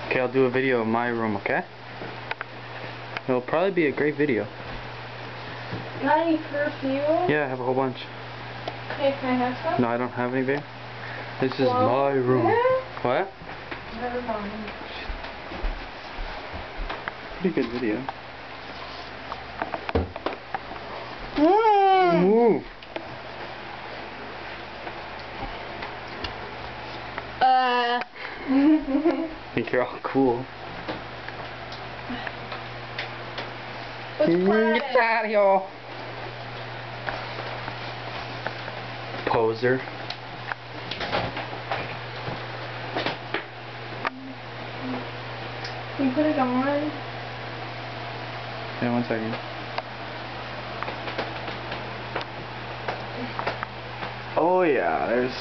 Okay, I'll do a video of my room, okay? It'll probably be a great video. Got any perfume? Yeah, I have a whole bunch. Okay, can I have some? No, I don't have anything. This is my room. Yeah. What? Never mind. Pretty good video. Mm. Move. Think you're all cool. What's planet? Get out of here. Poser. Can you put it on? Yeah, 1 second. Oh yeah, there's...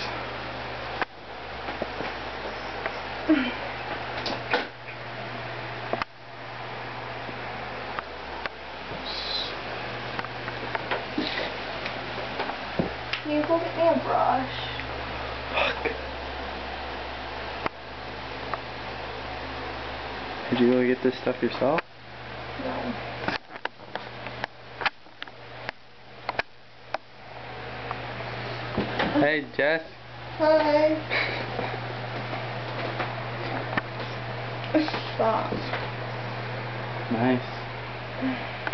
Can you go get me a brush? Fuck. Did you go get this stuff yourself? No. Hey, Jess. Hi. Stop. Nice.